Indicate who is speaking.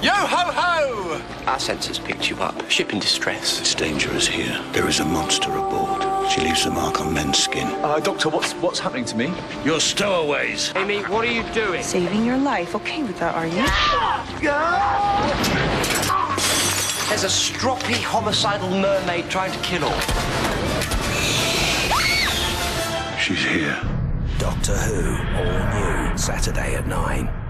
Speaker 1: Yo-ho-ho! Our sensors picked you up. Ship in distress.
Speaker 2: It's dangerous here. There is a monster aboard. She leaves a mark on men's skin.
Speaker 3: Doctor, what's happening to me?
Speaker 2: You're stowaways.
Speaker 1: Amy, what are you doing?
Speaker 4: Saving your life. Okay with that, are you?
Speaker 1: There's a stroppy, homicidal mermaid trying to kill all.
Speaker 2: She's here.
Speaker 5: Doctor Who, all new, Saturday at 9.